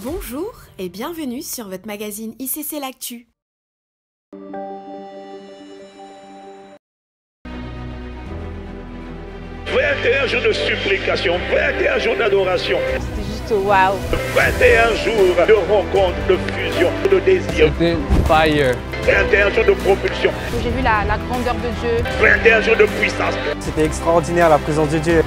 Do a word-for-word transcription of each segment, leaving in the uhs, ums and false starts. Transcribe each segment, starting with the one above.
Bonjour et bienvenue sur votre magazine I C C L'Actu. vingt et un jours de supplication, vingt et un jours d'adoration. C'était juste waouh. vingt et un jours de rencontre, de fusion, de désir. C'était fire. vingt et un jours de propulsion. J'ai vu la, la grandeur de Dieu. vingt et un jours de puissance. C'était extraordinaire la présence de Dieu.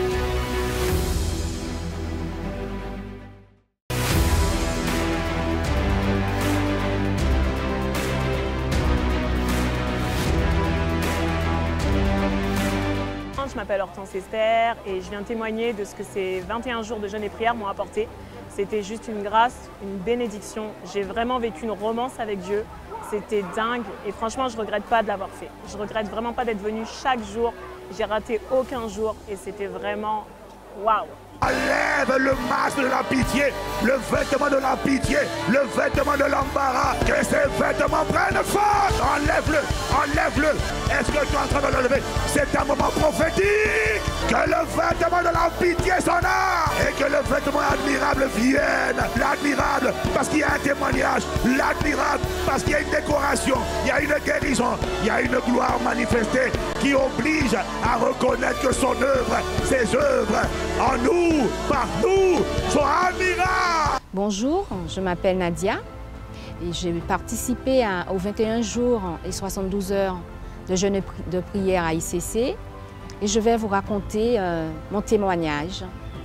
Je m'appelle Hortense Esther et je viens témoigner de ce que ces vingt et un jours de jeûne et prière m'ont apporté. C'était juste une grâce, une bénédiction. J'ai vraiment vécu une romance avec Dieu. C'était dingue et franchement, je ne regrette pas de l'avoir fait. Je ne regrette vraiment pas d'être venue chaque jour. J'ai raté aucun jour et c'était vraiment waouh. Enlève le masque de la pitié, le vêtement de la pitié, le vêtement de l'embarras. Que ces vêtements prennent force. Enlève-le, enlève-le. Est-ce que tu es en train de l'enlever? C'est un moment prophétique. Que le vêtement de la pitié s'en aille et que le vêtement admirable vienne. L'admirable parce qu'il y a un témoignage. L'admirable parce qu'il y a une décoration. Il y a une guérison. Il y a une gloire manifestée qui oblige à reconnaître que son œuvre, ses œuvres en nous, par nous, sont admirables. Bonjour, je m'appelle Nadia et j'ai participé à, aux vingt et un jours et soixante-douze heures de jeûne de prière à I C C et je vais vous raconter euh, mon témoignage.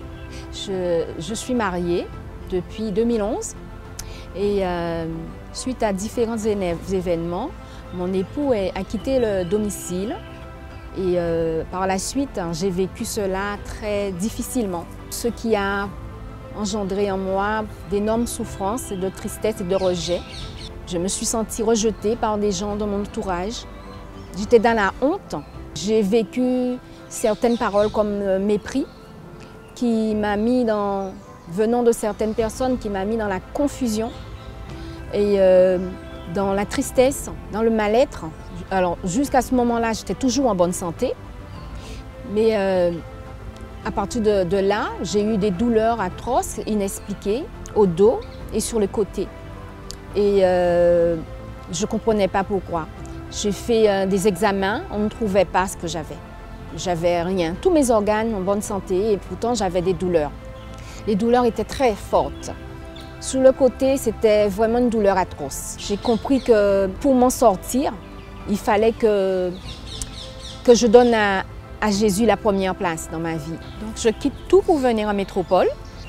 Je, je suis mariée depuis deux mille onze et euh, suite à différents événements, mon époux a quitté le domicile. Et euh, par la suite, j'ai vécu cela très difficilement, ce qui a engendré en moi d'énormes souffrances, de tristesse et de rejet. Je me suis sentie rejetée par des gens de mon entourage. J'étais dans la honte. J'ai vécu certaines paroles comme mépris, qui m'a mis dans, venant de certaines personnes, qui m'a mis dans la confusion et euh, dans la tristesse, dans le mal-être. Alors, jusqu'à ce moment-là, j'étais toujours en bonne santé. Mais euh, à partir de, de là, j'ai eu des douleurs atroces, inexpliquées, au dos et sur le côté. Et euh, je ne comprenais pas pourquoi. J'ai fait euh, des examens, on ne trouvait pas ce que j'avais. J'avais rien. Tous mes organes en bonne santé et pourtant j'avais des douleurs. Les douleurs étaient très fortes. Sur le côté, c'était vraiment une douleur atroce. J'ai compris que pour m'en sortir, il fallait que, que je donne à, à Jésus la première place dans ma vie. Donc je quitte tout pour venir en métropole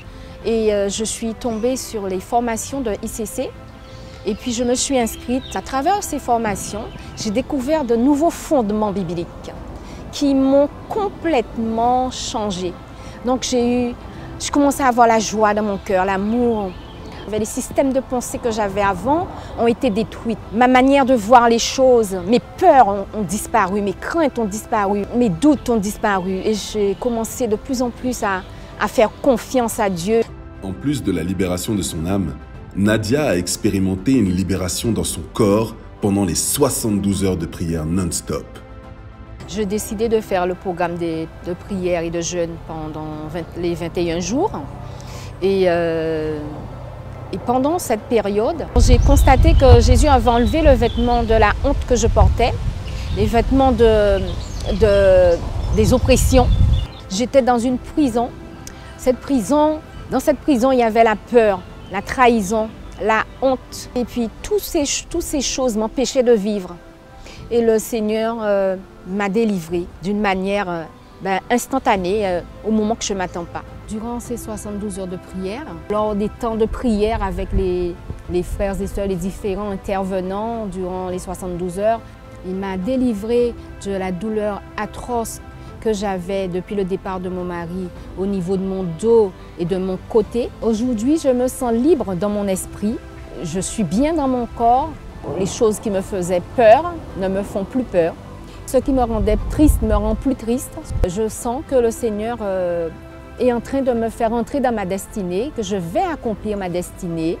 et euh, je suis tombée sur les formations de I C C et puis je me suis inscrite. À travers ces formations, j'ai découvert de nouveaux fondements bibliques qui m'ont complètement changée. Donc j'ai eu, je commençais à avoir la joie dans mon cœur, l'amour. Les systèmes de pensée que j'avais avant ont été détruits. Ma manière de voir les choses, mes peurs ont, ont disparu, mes craintes ont disparu, mes doutes ont disparu. Et j'ai commencé de plus en plus à, à faire confiance à Dieu. En plus de la libération de son âme, Nadia a expérimenté une libération dans son corps pendant les soixante-douze heures de prière non-stop. J'ai décidé de faire le programme de, de prière et de jeûne pendant vingt, les vingt et un jours. Et euh, Et pendant cette période, j'ai constaté que Jésus avait enlevé le vêtement de la honte que je portais, les vêtements de, de, des oppressions. J'étais dans une prison. Cette prison, dans cette prison, il y avait la peur, la trahison, la honte. Et puis, toutes ces, toutes ces choses m'empêchaient de vivre. Et le Seigneur euh, m'a délivrée d'une manière euh, ben, instantanée, euh, au moment que je ne m'attends pas. Durant ces soixante-douze heures de prière, lors des temps de prière avec les, les frères et sœurs, les différents intervenants durant les soixante-douze heures, il m'a délivré de la douleur atroce que j'avais depuis le départ de mon mari au niveau de mon dos et de mon côté. Aujourd'hui, je me sens libre dans mon esprit, je suis bien dans mon corps. Les choses qui me faisaient peur ne me font plus peur. Ce qui me rendait triste me rend plus triste. Je sens que le Seigneur euh, est en train de me faire entrer dans ma destinée, que je vais accomplir ma destinée.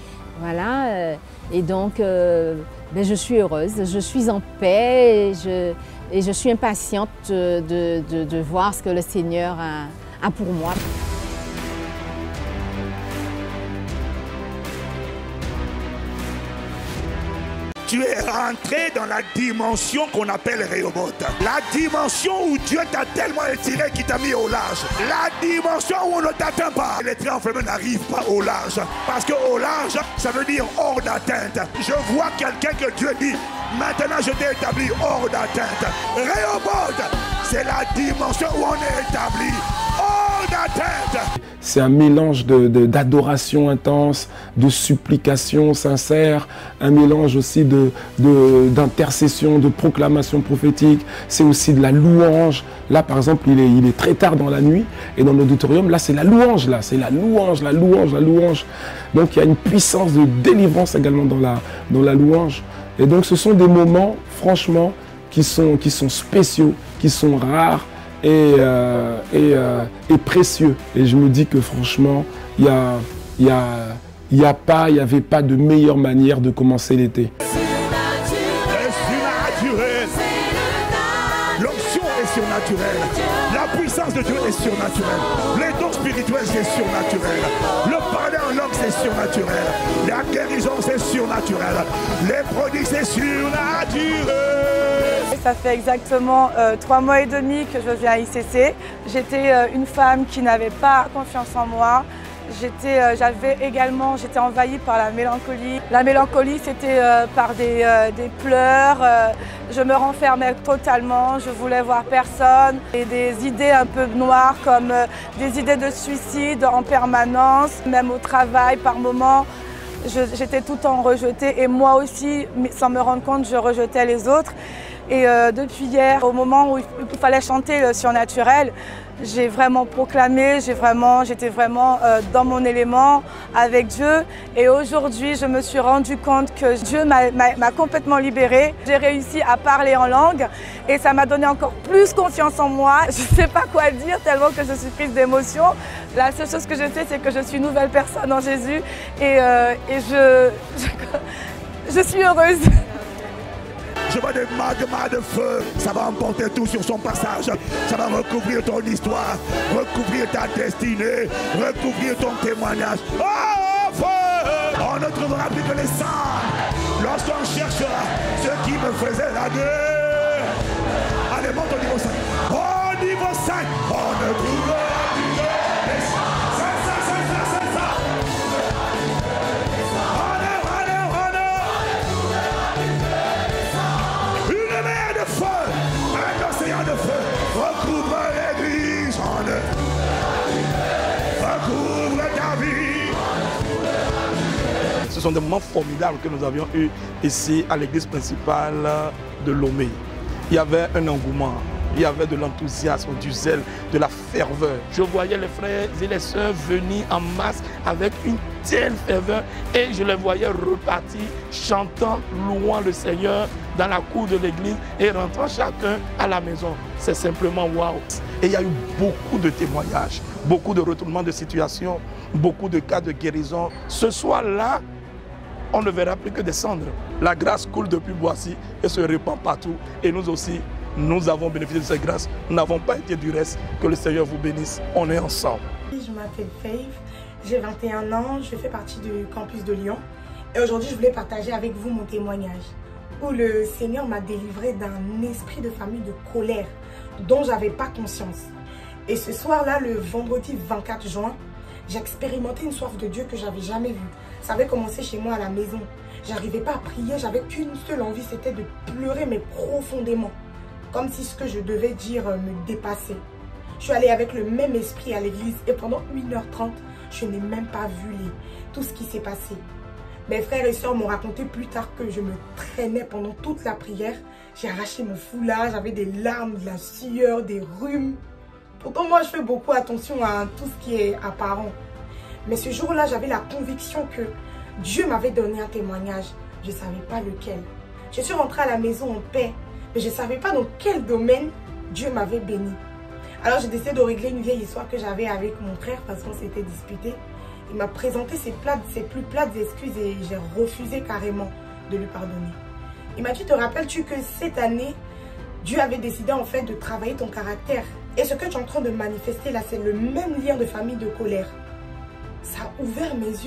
Voilà, euh, et donc euh, ben, je suis heureuse, je suis en paix et je, et je suis impatiente de, de, de voir ce que le Seigneur a, a pour moi. tu es rentré dans la dimension qu'on appelle Rehoboth. La dimension où Dieu t'a tellement étiré qu'il t'a mis au large. La dimension où on ne t'atteint pas. Les triomphes n'arrivent pas au large. Parce que au large, ça veut dire hors d'atteinte. Je vois quelqu'un que Dieu dit, maintenant je t'ai établi hors d'atteinte. Rehoboth, c'est la dimension où on est établi hors d'atteinte. C'est un mélange de, de, d'adoration intense, de supplication sincère, un mélange aussi de, de, d'intercession, de proclamation prophétique. C'est aussi de la louange. Là, par exemple, il est, il est très tard dans la nuit et dans l'auditorium, là, c'est la louange. Là, c'est la louange, la louange, la louange. Donc, il y a une puissance de délivrance également dans la, dans la louange. Et donc, ce sont des moments, franchement, qui sont, qui sont spéciaux, qui sont rares. Et, euh, et, euh, et précieux. Et je me dis que franchement, il n'y a, y a, y a pas, il n'y avait pas de meilleure manière de commencer l'été. L'onction est surnaturelle. La puissance de Dieu est surnaturelle. Les dons spirituels, c'est surnaturel. Le parler en langue, c'est surnaturel. La guérison, c'est surnaturel. Les prodiges, c'est surnaturel. Ça fait exactement euh, trois mois et demi que je viens à I C C. J'étais euh, une femme qui n'avait pas confiance en moi. J'étais, euh, j'avais également, j'étais envahie par la mélancolie. La mélancolie, c'était euh, par des, euh, des pleurs. Euh, je me renfermais totalement, je voulais voir personne. Et des idées un peu noires comme euh, des idées de suicide en permanence, même au travail par moments. J'étais tout le temps rejetée et moi aussi, sans me rendre compte, je rejetais les autres. Et euh, depuis hier, au moment où il fallait chanter le surnaturel, j'ai vraiment proclamé, j'ai vraiment, j'étais vraiment euh, dans mon élément avec Dieu. Et aujourd'hui, je me suis rendu compte que Dieu m'a complètement libérée. J'ai réussi à parler en langue et ça m'a donné encore plus confiance en moi. Je ne sais pas quoi dire tellement que je suis prise d'émotion. La seule chose que je sais, c'est que je suis une nouvelle personne en Jésus et, euh, et je, je, je suis heureuse. Je vois des magmas de feu, ça va emporter tout sur son passage. Ça va recouvrir ton histoire, recouvrir ta destinée, recouvrir ton témoignage. Oh, feu! On ne trouvera plus que les sangs lorsqu'on cherchera ce qui me faisait la guerre. Allez, monte au niveau cinq. Au niveau cinq, on ne trouvera plus que les sangs. C'est ça, c'est ça, c'est ça. De feu, recouvre l'église en eux, recouvre ta vie. Ce sont des moments formidables que nous avions eus ici à l'église principale de Lomé. Il y avait un engouement, il y avait de l'enthousiasme, du zèle, de la ferveur. Je voyais les frères et les sœurs venir en masse avec une telle ferveur et je les voyais repartir chantant, louant le Seigneur dans la cour de l'église et rentrant chacun à la maison. C'est simplement waouh. Et il y a eu beaucoup de témoignages, beaucoup de retournements de situation, beaucoup de cas de guérison. Ce soir-là, on ne verra plus que des cendres. La grâce coule depuis Boissy et se répand partout. Et nous aussi, nous avons bénéficié de cette grâce. Nous n'avons pas été du reste. Que le Seigneur vous bénisse. On est ensemble. Je m'appelle Faith, j'ai vingt et un ans, je fais partie du campus de Lyon. Et aujourd'hui, je voulais partager avec vous mon témoignage. Où le Seigneur m'a délivré d'un esprit de famille de colère dont je n'avais pas conscience. Et ce soir-là, le vendredi vingt-quatre juin, j'ai expérimenté une soif de Dieu que je n'avais jamais vue. Ça avait commencé chez moi à la maison. J'arrivais pas à prier, j'avais qu'une seule envie, c'était de pleurer, mais profondément. Comme si ce que je devais dire me dépassait. Je suis allée avec le même esprit à l'église et pendant une heure trente, je n'ai même pas vu les, tout ce qui s'est passé. Mes frères et sœurs m'ont raconté plus tard que je me traînais pendant toute la prière. J'ai arraché mon foulard, j'avais des larmes, de la sueur, des rhumes. Pourtant, moi, je fais beaucoup attention à tout ce qui est apparent. Mais ce jour-là, j'avais la conviction que Dieu m'avait donné un témoignage. Je ne savais pas lequel. Je suis rentrée à la maison en paix, mais je ne savais pas dans quel domaine Dieu m'avait béni. Alors, j'ai décidé de régler une vieille histoire que j'avais avec mon frère parce qu'on s'était disputé. Il m'a présenté ses, plates, ses plus plates excuses et j'ai refusé carrément de lui pardonner. Il m'a dit, te rappelles-tu que cette année, Dieu avait décidé en fait de travailler ton caractère. Et ce que tu es en train de manifester là, c'est le même lien de famille de colère. Ça a ouvert mes yeux.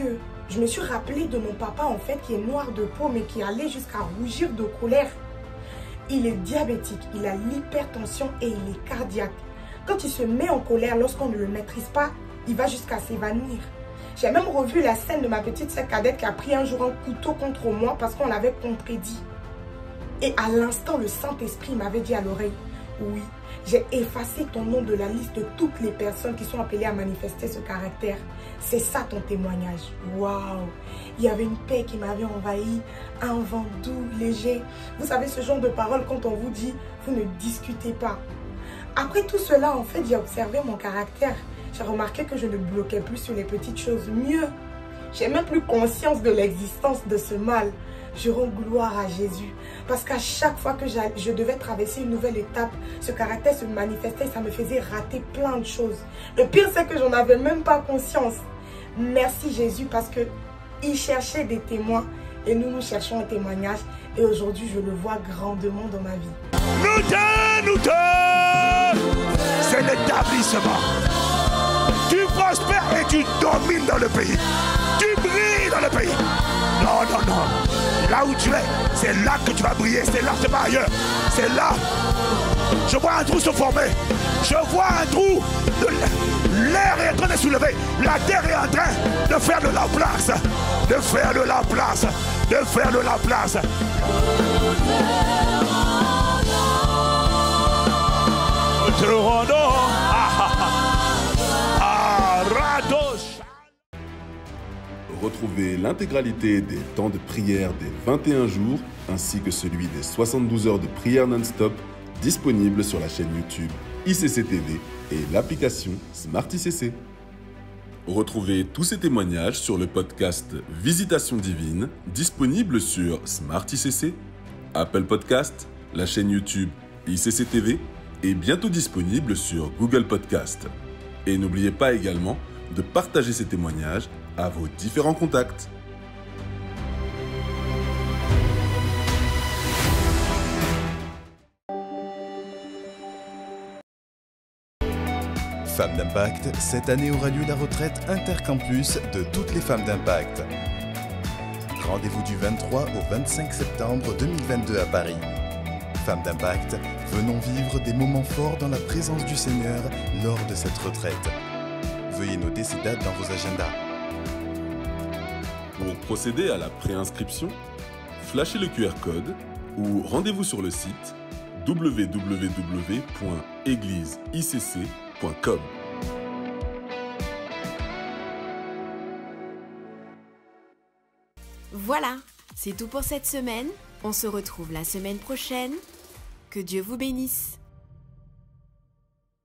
je me suis rappelé de mon papa en fait qui est noir de peau mais qui allait jusqu'à rougir de colère. Il est diabétique, il a l'hypertension et il est cardiaque. Quand il se met en colère, lorsqu'on ne le maîtrise pas, il va jusqu'à s'évanouir. J'ai même revu la scène de ma petite sœur cadette qui a pris un jour un couteau contre moi parce qu'on l'avait contredit. Et à l'instant, le Saint-Esprit m'avait dit à l'oreille, oui, j'ai effacé ton nom de la liste de toutes les personnes qui sont appelées à manifester ce caractère. C'est ça ton témoignage. Waouh! Il y avait une paix qui m'avait envahi, un vent doux, léger. Vous savez, ce genre de paroles, quand on vous dit, vous ne discutez pas. Après tout cela, en fait, j'ai observé mon caractère. J'ai remarqué que je ne bloquais plus sur les petites choses. Mieux, j'ai même plus conscience de l'existence de ce mal. Je rends gloire à Jésus. Parce qu'à chaque fois que je devais traverser une nouvelle étape, ce caractère se manifestait et ça me faisait rater plein de choses. Le pire, c'est que j'en avais même pas conscience. Merci Jésus parce que il cherchait des témoins et nous, nous cherchons un témoignage. Et aujourd'hui, je le vois grandement dans ma vie. Nous te, nous te, c'est l'établissement. Tu prospères et tu domines dans le pays. Tu brilles dans le pays. Non, non, non. Là où tu es, c'est là que tu vas briller. C'est là, c'est pas ailleurs. C'est là. Je vois un trou se former. Je vois un trou. L'air est en train de soulever. La terre est en train de faire de la place. De faire de la place. De faire de la place. Te rendons. Retrouvez l'intégralité des temps de prière des vingt et un jours ainsi que celui des soixante-douze heures de prière non-stop disponible sur la chaîne YouTube I C C T V et l'application Smart I C C. Retrouvez tous ces témoignages sur le podcast Visitation Divine disponible sur Smart I C C, Apple Podcast, la chaîne YouTube I C C T V et bientôt disponible sur Google Podcast. Et n'oubliez pas également de partager ces témoignages à vos différents contacts. Femmes d'Impact, cette année aura lieu la retraite intercampus de toutes les femmes d'Impact. Rendez-vous du vingt-trois au vingt-cinq septembre deux mille vingt-deux à Paris. Femmes d'Impact, venons vivre des moments forts dans la présence du Seigneur lors de cette retraite. Veuillez noter ces dates dans vos agendas. Pour procéder à la préinscription, flashez le Q R code ou rendez-vous sur le site w w w point église i c c point com. Voilà, c'est tout pour cette semaine. On se retrouve la semaine prochaine. Que Dieu vous bénisse.